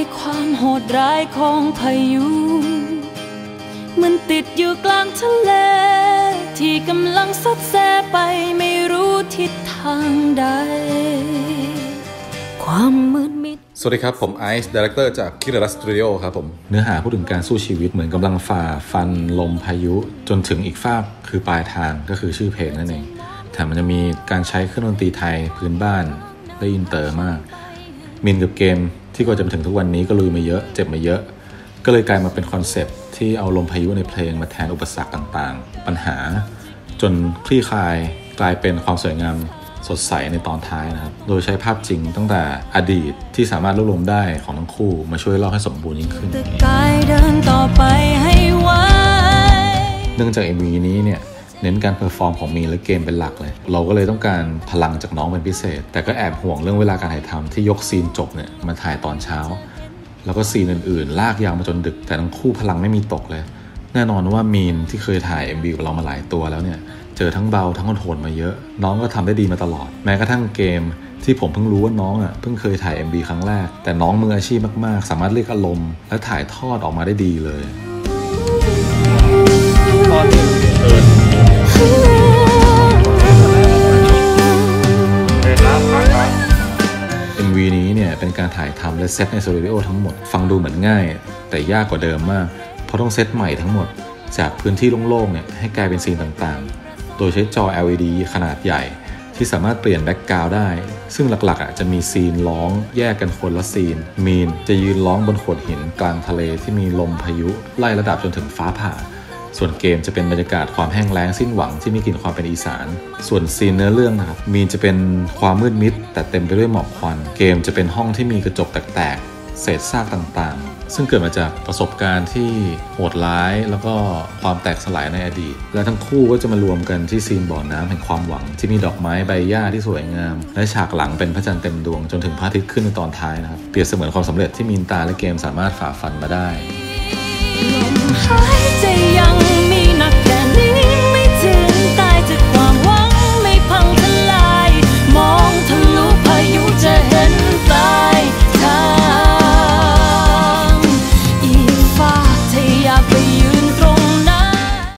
ความโหดร้ายของพายุมันติดอยู่กลางทะเลที่กำลังซัดแซ่ไปไม่รู้ทิศทางใดความมืดมิดสวัสดีครับผมไอซ์ดีเรคเตอร์จากคิราสตูดิโอครับผมเนื้อหาพูดถึงการสู้ชีวิตเหมือนกำลังฝ่าฟันลมพายุจนถึงอีกฟากคือปลายทางก็คือชื่อเพลงนั่นเองแถมมันจะมีการใช้เครื่องดนตรีไทยพื้นบ้านได้อินเตอร์มากมินกับเกมที่กว่าจะมาถึงทุกวันนี้ก็ลุยมาเยอะเจ็บมาเยอะก็เลยกลายมาเป็นคอนเซปต์ที่เอาลมพายุในเพลงมาแทนอุปสรรคต่างๆปัญหาจนคลี่คลายกลายเป็นความสวยงามสดใสในตอนท้ายนะครับโดยใช้ภาพจริงตั้งแต่อดีตที่สามารถรวบรวมได้ของทั้งคู่มาช่วยเล่าให้สมบูรณ์ยิ่งขึ้นเนื่องจาก MV นี้เนี่ยเน้นการเพอร์ฟอร์มของมีนและเกมเป็นหลักเลยเราก็เลยต้องการพลังจากน้องเป็นพิเศษแต่ก็แอบห่วงเรื่องเวลาการถ่ายทำที่ยกซีนจบเนี่ยมาถ่ายตอนเช้าแล้วก็ซีนอื่นๆลากยาวมาจนดึกแต่ทั้งคู่พลังไม่มีตกเลยแน่นอนว่ามีนที่เคยถ่าย MV กับเรามาหลายตัวแล้วเนี่ยเจอทั้งเบาทั้งโหดมาเยอะน้องก็ทำได้ดีมาตลอดแม้กระทั่งเกมที่ผมเพิ่งรู้ว่าน้องเพิ่งเคยถ่าย MV ครั้งแรกแต่น้องมืออาชีพมากๆสามารถเรียกอารมณ์และถ่ายทอดออกมาได้ดีเลยMV นี้เนี่ยเป็นการถ่ายทำและเซตในสตูดิโอทั้งหมดฟังดูเหมือนง่ายแต่ยากกว่าเดิมมากเพราะต้องเซตใหม่ทั้งหมดจากพื้นที่โล่งๆเนี่ยให้กลายเป็นซีนต่างๆโดยใช้จอ LED ขนาดใหญ่ที่สามารถเปลี่ยนแบ็กกราวด์ได้ซึ่งหลักๆจะมีซีนร้องแยกกันคนละซีนมีนจะยืนร้องบนโขดหินกลางทะเลที่มีลมพายุไล่ระดับจนถึงฟ้าผ่าส่วนเกมจะเป็นบรรยากาศความแห้งแล้งสิ้นหวังที่มีกลิ่นความเป็นอีสานส่วนซีนเนื้อเรื่องนะครับมีนจะเป็นความมืดมิดแต่เต็มไปด้วยหมอกควันเกมจะเป็นห้องที่มีกระจกแตกๆเศษซากต่างๆซึ่งเกิดมาจากประสบการณ์ที่โหดร้ายแล้วก็ความแตกสลายในอดีตและทั้งคู่ก็จะมารวมกันที่ซีนบ่อน้ำแห่งความหวังที่มีดอกไม้ใบหญ้าที่สวยงามและฉากหลังเป็นพระจันทร์เต็มดวงจนถึงพระอาทิตย์ขึ้นในตอนท้ายนะครับเปรียบเสมือนความสำเร็จที่มีนตาและเกมสามารถฝ่าฟันมาได้ลมหายใจ